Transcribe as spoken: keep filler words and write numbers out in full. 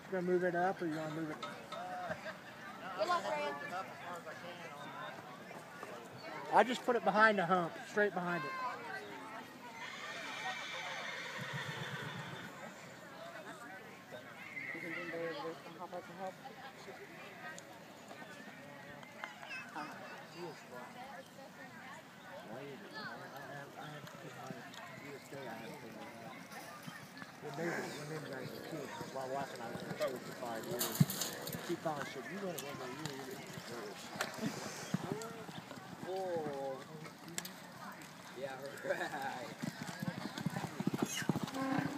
You gonna move it up or you wanna move it? Good luck, Ryan. I just put it behind the hump, straight behind it. You think anybody over there can hop up to help? Uh, When they were, when them guys were kids, my wife and I were in the church for five years. She finally said, "You gonna run my year?" Oh. Yeah, right.